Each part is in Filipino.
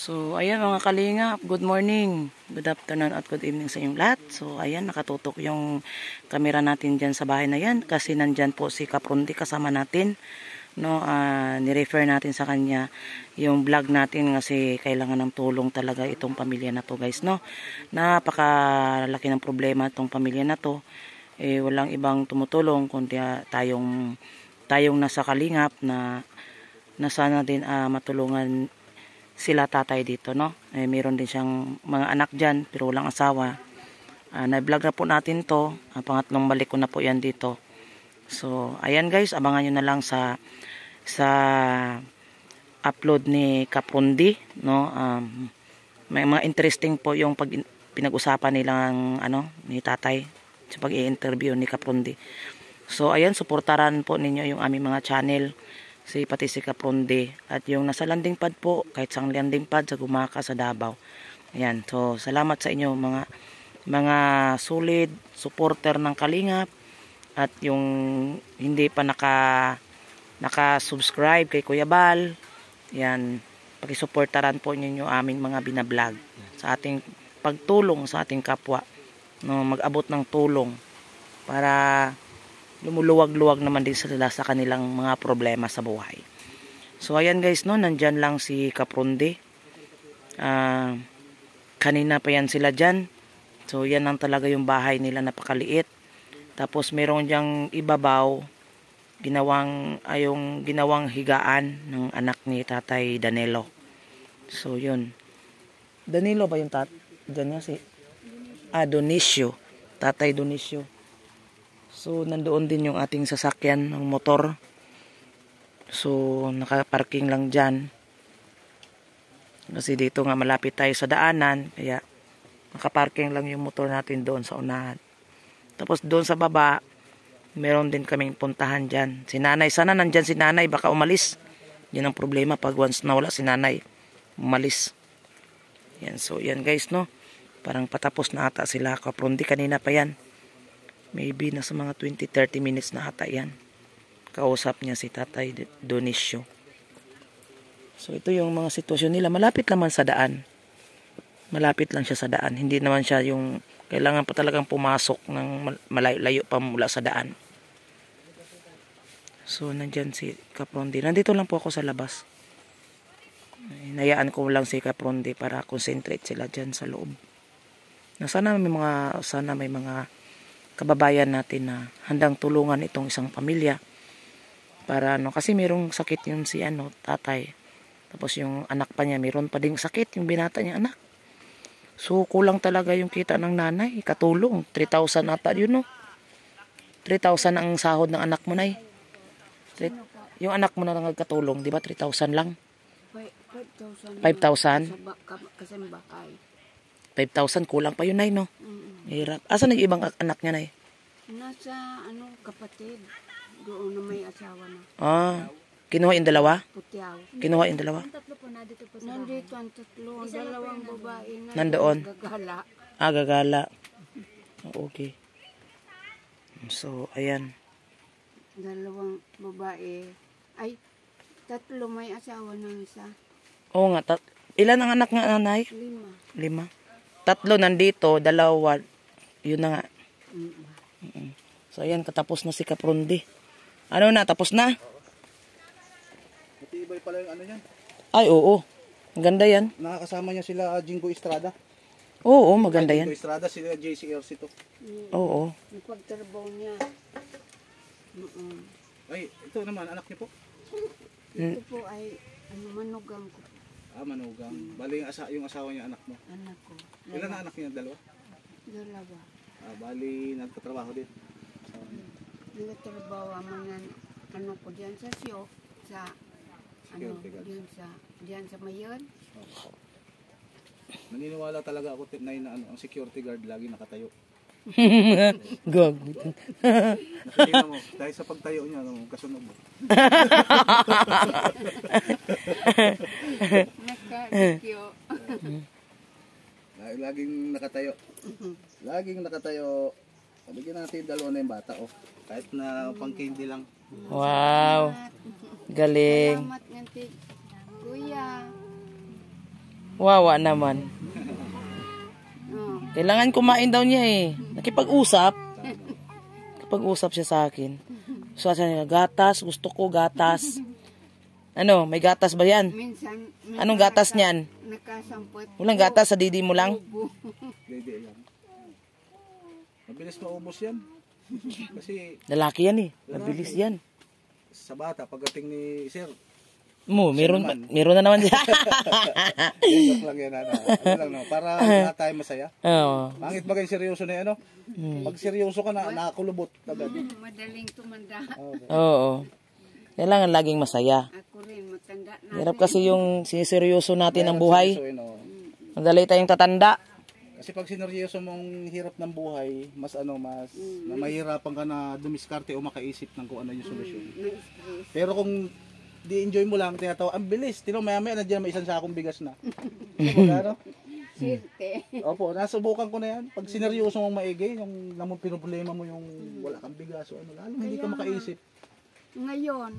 So, ayan mga kalingap, good morning, good afternoon at good evening sa inyong lahat. So, ayan, nakatutok yung camera natin dyan sa bahay na yan kasi nandyan po si Kaprundi kasama natin. No, ni-refer natin sa kanya yung vlog natin kasi kailangan ng tulong talaga itong pamilya na to guys. No? Napakalaki ng problema itong pamilya na to. Walang ibang tumutulong kundi tayong nasa kalingap na sana din matulungan sila tatay dito, no? Meron din siyang mga anak dyan, pero walang asawa. Na-vlog na po natin to. Pangatlong balik ko na po yan dito. So, ayan guys, abangan nyo na lang sa upload ni Kaprundi, no? May mga interesting po yung pinag-usapan nilang ni tatay sa pag-i-interview ni Kaprundi. So, ayan, suportaran po ninyo yung aming mga channel. Pati si Kaprundi at yung nasa landing pad po, kahit sang landing pad sa Gumaka sa Davao. Ayan, so salamat sa inyo mga solid supporter ng Kalingap at yung hindi pa naka-subscribe kay Kuya Bal. Ayan, pakisuportaran po ninyo aming mga binablog sa ating pagtulong sa ating kapwa, no, mag-abot ng tulong para lumuluwag-luwag naman din sila sa kanilang mga problema sa buhay. So ayan guys, no, nandyan lang si Kaprundi. Kanina pa yan sila dyan. So yan lang talaga yung bahay nila, napakaliit. Tapos meron diyang ibabaw, ginawang higaan ng anak ni Tatay Danilo. So yun. Danilo ba yung dyan niya si Dionisio. Tatay Dionisio. So, nandoon din yung ating sasakyan ng motor. So, nakaparking lang dyan. Kasi dito nga malapit tayo sa daanan. Kaya, nakaparking lang yung motor natin doon sa unahan. Tapos doon sa baba, meron din kaming puntahan dyan. Si nanay, sana nandyan si nanay, baka umalis. Yan ang problema pag once nawala si nanay, umalis. Yan, so yan guys, no. Parang patapos na ata sila Kaprundi, kanina pa yan. Maybe nasa mga 20-30 minutes na ata yan. Kausap niya si Tatay Dionisio. So ito yung mga sitwasyon nila. Malapit naman sa daan. Malapit lang siya sa daan. Hindi naman siya yung kailangan pa talagang pumasok ng malayo pa mula sa daan. So nandyan si Kaprundi. Nandito lang po ako sa labas. Hinayaan ko lang si Kaprundi para concentrate sila dyan sa loob. Sana may mga kababayan natin na handang tulungan itong isang pamilya para kasi merong sakit yun si tatay, tapos yung anak pa niya meron pa ding sakit, yung binata niya anak. So kulang talaga yung kita ng nanay, katulong 3,000 ata yun, no? 3,000 ang sahod ng anak mo, nay. Yung anak mo na lang nagkatulong, di ba 3,000 lang? 5,000 5,000 kulang pa yun, nay, no? Hirap. Asan yung ibang anak niya, nay? Nasa kapatid. Doon na may asawa na. Kinuha yung dalawa? Putyaw. Kinuha yung dalawa? Nandito ang tatlo. Ang dalawang babae na. Nandoon? Gagala. Gagala. Okay. So, ayan. Dalawang babae. Ay, tatlo may asawa ng isa. Oo nga. Ilan ang anak nga, nanay? 5. 3 nandito, 2 yun na nga. So ayan, katapos na si Kaprundi. Ano na, tapos na? Matibay pala yung yan. Ay, oo. Maganda yan. Nakakasama niya sila Jingo Estrada. Oo, maganda yan. Jingo Estrada, sila JCLC to. Oo. Yung pagtrabaho niya. Ay, ito naman, anak niyo po? Ito po ay manugang ko. Manugang. Bali yung asawa niya, anak mo. Anak ko. Ilan na anak niya? 2? 2. Bali, nagtatrabaho din. Nagtatrabaho ang mga ko diyan sa siyo, sa diyan sa Mayon. Naniniwala talaga ako na ang security guard lagi nakatayo. Gag. Nakikita mo, dahil sa pagtayo niya, kasunog mo. Nakakyo. Laging nakatayo. Laging nakatayo. Bigyan natin 2 na yung bata, kahit na pang candy lang. Wow. Galing. Salamat nga, Kuya. Wawa naman. Oh, Kailangan kumain daw niya eh. Nakipag-usap. Nakipag-usap siya sa akin. Sabi niya, gatas, gusto ko gatas. Ano, may gatas ba yan? minsan may Anong gatas niyan? nakasampot. Walang gatas sa didi mo lang? Ubo. Dede lang. Mabilis maubos yan. Kasi Lalaki yan eh. Mabilis yan. sa bata, pagdating ni Sir, Meron naman? na naman siya. joke lang yan. Ano lang, no? Para lahat tayo masaya. Oo. Pangit ba kayo seryoso na yan, no? Pag seryoso ka na, nakakulubot agad. Madaling tumanda. Oo. Kailangan laging masaya. Ako rin, matanda na. Hirap kasi yung siniseryoso natin ang buhay. So, no? Madali tayong tatanda. Kasi pag sineryoso mong hirap ng buhay, mas na mahirapan ka na dumiskarte o makaisip ng kung ano yung solusyon. Na-stress. Pero kung di-enjoy mo lang, tinatawa, ang bilis. Tino, maya-maya, nandiyan may isang sakong bigas na. Ano? Sirte. Opo, nasubukan ko na yan. Pag sineryoso mong maigi, yung namang pinoproblema mo yung wala kang bigas o ano, lalo hindi ka makaisip. Ngayon,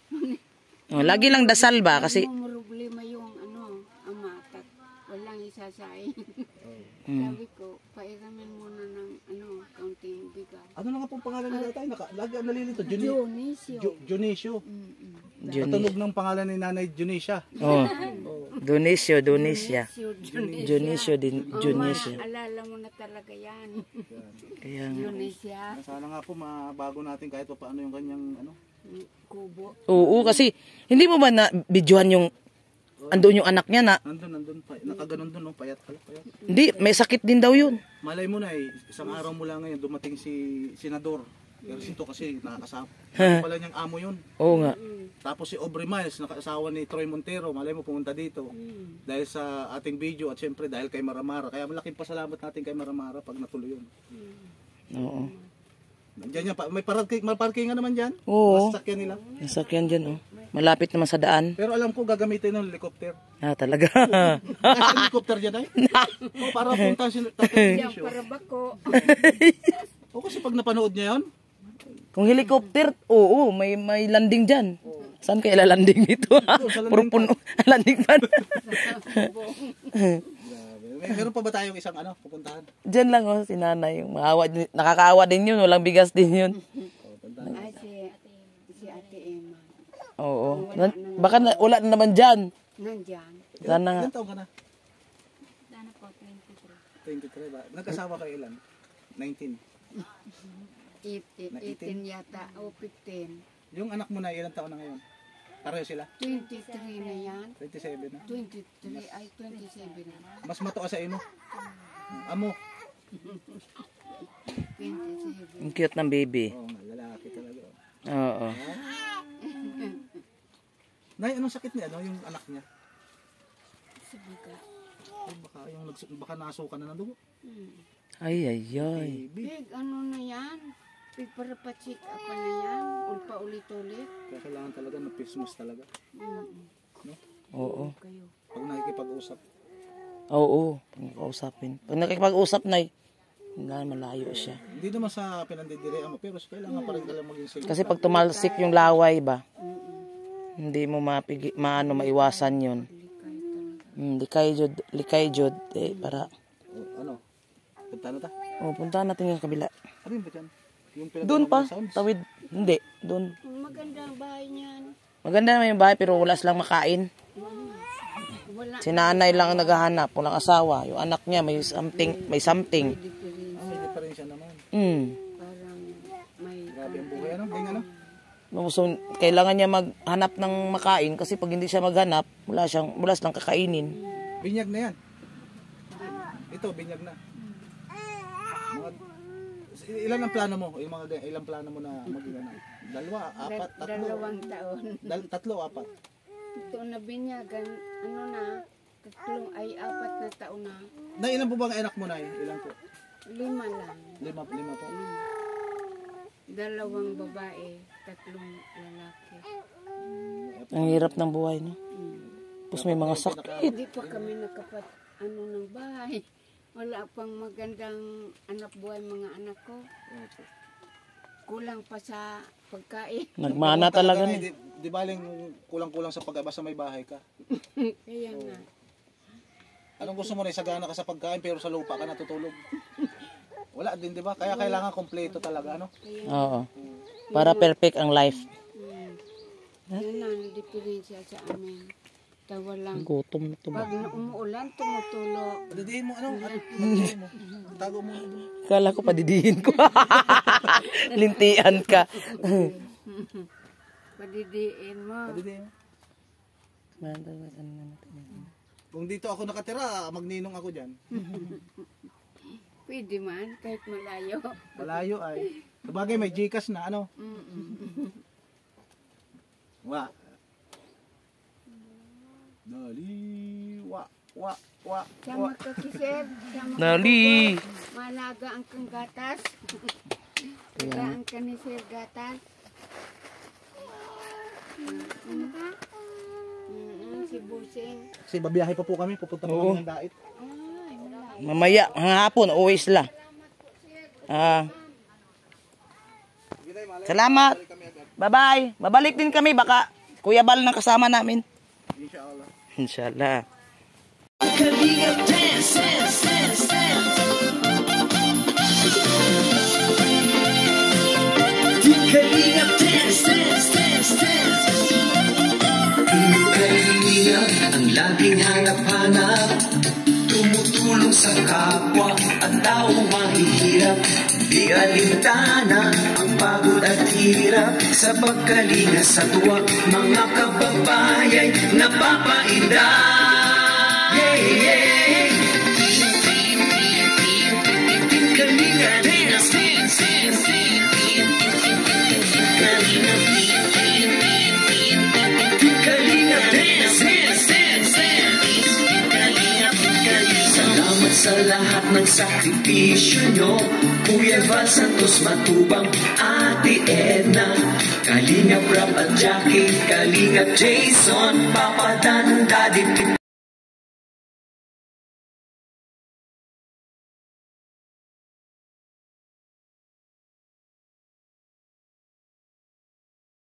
Lagi lang dasal ba? Kasi problema yung ama, walang isasain. Sabi ko, pairamin muna ng kaunting bigas. Ano na nga pong pangalan nila tayo? Lagi ang nalilito. Dionisio. Junisio. Katunog ng pangalan ni Nanay Junisia. oh. Dionisio, Dionisio. Dionisio. Dionisio. Alala mo na talaga yan. Kaya nga. Dionisio. Sana nga po mabago natin kahit pa paano yung kanyang Kubo. Oo, kasi hindi mo ba na videohan yung andun yung anak niya na nandun pa. Nakaganon dun, no? Payat pala, payat. hindi, may sakit din daw yun. Malay mo na isang araw mo lang ngayon dumating si Senador. Pero sinto kasi nakakasama. Pala niyang amo yun. Oo nga. Tapos si Aubrey Miles, nakasawa ni Troy Montero, malay mo pumunta dito. Dahil sa ating video at syempre dahil kay Maramara. Kaya malaking pasalamat natin kay Maramara pag natuloy yun. Oo. Nandiyan yan, may parking naman dyan. Oo. Sasakyan nila. Yung sakyan dyan, oh. Malapit naman sa daan. Pero alam ko gagamitin ng helicopter. Talaga. Kahit helicopter dyan ay. Para punta si Yan, para bako. O kasi pag napanood niya yun, Kung helicopter, oo, may landing dyan. Saan kaya lalanding dito? Puro puno. Landing pad. meron pa ba tayong isang pupuntahan? Dyan lang, oh, si nanay. Nakakaawa din yun. Walang bigas din yun. Ay, si Ate Emma. Oo. Baka wala na naman dyan. Nandyan. Sana nga. Ilan taon ka na? Sana po, 23. 23 ba? Nagkasawa kayo ilan? 19. 18 yata, o 15. Yung anak mo na ilang taon na ngayon? Pareho sila? 23 na yan. 27 na. 23 ay 27 na. Mas matuwa sa ino. Amo. 27. Ang cute ng baby. Oo nga, lalaki talaga. Oo. Nay, anong sakit niya? Yung anak niya? Sabiga. Ay, baka nasukan na ng dugo. Ay, ay, ay. Baby. Big na yan. Big para pa-check up na yan. Ulpa ulit-ulit. Kaya kailangan talaga ng Christmas talaga. Oo. Kayo. Pag nakikipag-usap. Oo. Pag nakikipag-usap na, malayo siya. Hindi naman sa pinandidirean mo, pero kailangan pa rin talaga maging sila. Kasi pag tumalsik yung laway ba, hindi mo maiwasan yun. Likay jud, para. Punta na ta? Puntahan natin yung kabila. Ano yun ba dyan? Yung Doon pa, sounds? tawid. Hindi, doon. Maganda ang bahay niyan. Maganda naman yung bahay pero wala silang makain. Wala. Si nanay lang ang naghahanap, walang asawa. Yung anak niya may something. May diferensya naman. Parang may... Grabe ang buhay. Ano? So, kailangan niya maghanap ng makain kasi pag hindi siya maghanap, wala silang kakainin. Binyag na yan. Ito, binyag na. Ilan ang plano mo? Ilang plano mo na maging Dalawa, apat, tatlo? 2 taon. Tatlo, apat? Ito na binyagan, 4 na taon na. Na ilan po ba ang anak mo na? Ilan po? 5 lang. Lima po. 2 babae, 3 lalaki. Ang hirap ng buhay, no? Tapos may mga sakit. Hindi pa kami ng bahay. Wala pang magandang anak buhay mga anak ko. Kulang pa sa pagkain. Nagmana talaga na. Di baling kulang-kulang sa basta may bahay ka. Kaya nga. Anong gusto mo na isagana ka sa pagkain pero sa lupa ka natutulog? Wala din, di ba? Kaya kailangan kompleto talaga, ano? Oo. Para perfect ang life. Yun ang diferensya sa amin. Tawa lang. Gutom na Pag umuulan, tumutulo. Padidihin mo, ano? Padidihin mo. Tago mo. Kala ko padidihin ko. Lintian ka. Padidiin mo. Padidihin mo. Kung dito ako nakatira, magninong ako dyan. Pwede man, kahit malayo. Malayo ay. Sabagay may Gcash na, ano? Wa. Dali. Wa. Sama ka kisir. Dali. Malaga ang kang gatas. Malaga ang kanisir gatas. Si Busing. Kasi babiyahe pa po kami, pupunta pa kami ng Dait. Mamaya, hapon, uwi sila. Salamat. Bye-bye. Babalik din kami, baka Kuya Bal na kasama namin. Inshallah. Inshallah. Kalingap dance, dance, dance, dance. Di kalingap dance, dance, dance, dance. Di kalingap ang laging hanap-hanap, tumutulong sa kapwa at taong mahihirap. Di alintana ang pagod at hirap, sa pagkalinga sa tuwa mga kababayan napapainda. Yeah, yeah. Kalinga dance, dance, dance. Kalinga dance, dance, dance, dance. Salamat sa lahat ng sakripisyo nyo, Kuya Val Santos Matubang, Ate Edna, Kalinga Prab at Jackie, Kalinga Jason, Papa Dan, Daddy Pip